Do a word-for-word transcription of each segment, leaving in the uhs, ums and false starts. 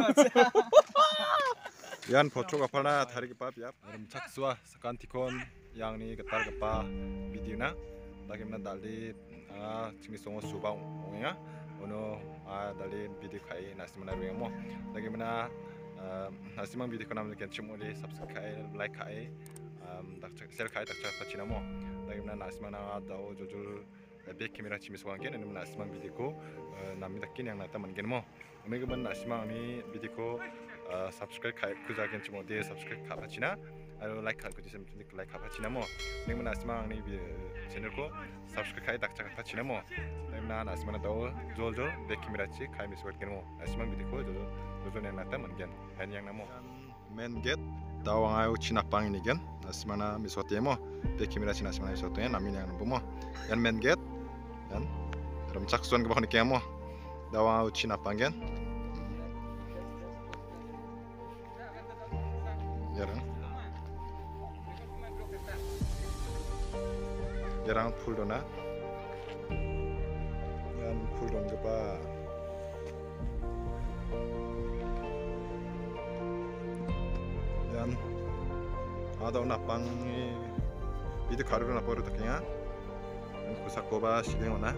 Yan foto kapalna tarigipa biap remchaksua sakantikon yang ni getar gepa video na bagaimana dali cimi songo subang onga ono dali video kai nasimana ruemo bagaimana nasimang video kana mungkin cimo di subscribe like kai share kai tak cakap cina mo bagaimana nasimana dao jujur back kamera cimi songo kan ini nasimang video ko nami takin yang nata mungkin mo bagaimana nasimang ni video ko subscribe kai kujagen cimo di subscribe kapa cina ayo like kan kujisem like kapa cina mo bagaimana nasimang ni channel ko subscribe kai tak cakap cina mo bagaimana nasimana dao jol-jol back kamera ci kai miswat kan mo nasimang video ko jol jol yang nata mungkin hanya yang namo main gate dawang ayo cina pang ini kan nasimana miswat ya mo back kamera cina nasimana miswat ya namin yang nabo mo yan main gate yan remcak suan kebak ni mo dawang ayo cina pang kan jarang jarang full dona yan full don kepa yan ada napang itu karu napor itu kayaknya yan kusak koba sideng ona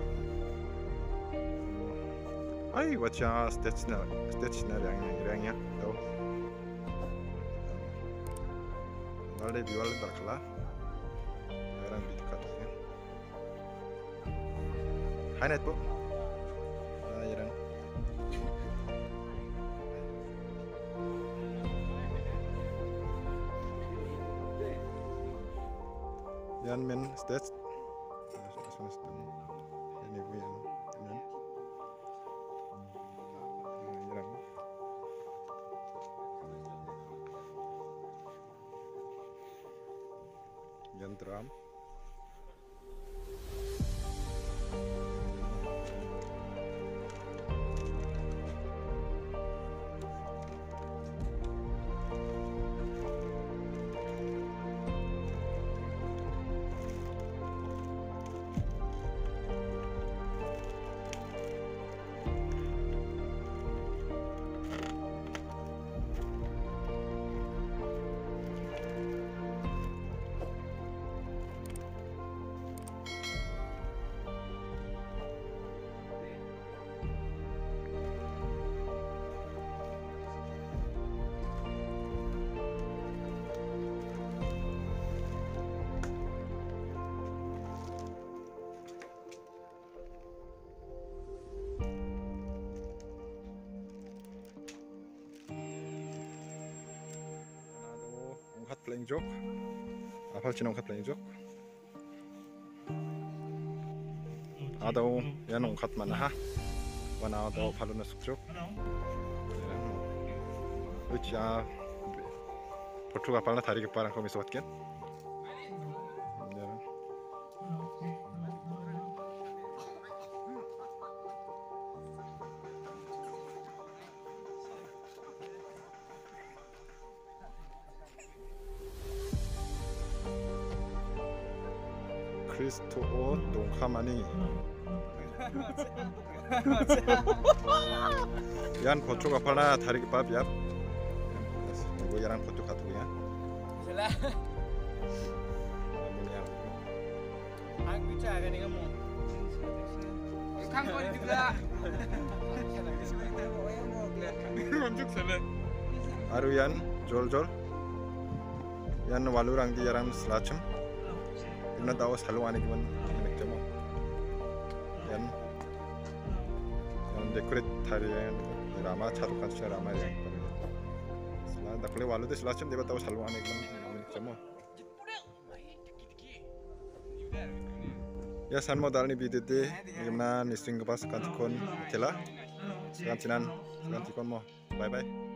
ay wacha stage na stage na yang yang ya tau Ada jual terkelah, orang bidik katanya. Hai net bu, orang. Yan men stage, ini bu yang ini. Yan drum ongkat playing joke apa cina ongkat playing joke ada yang ongkat mana ha wana ada palu nasuk joke ucia portu kapalna tarik keparang kami sobatkan Kristo dongkamani yan foto kapalna tarik kepap ya gue jarang foto katunya salah aku cakap dengan kamu kamu juga unjuk salah aru yan jol jol yan walurang di jarang selacem na tahu selalu aneh gimana nek cemo yan yan dekorate tarian rama charukan secara rama ya selalu tak boleh walu deh selacem dia tahu selalu aneh gimana nek cemo ya san modal ni video deh gimana nising kepas kantikon tela sekarang cinan sekarang tikon mo bye bye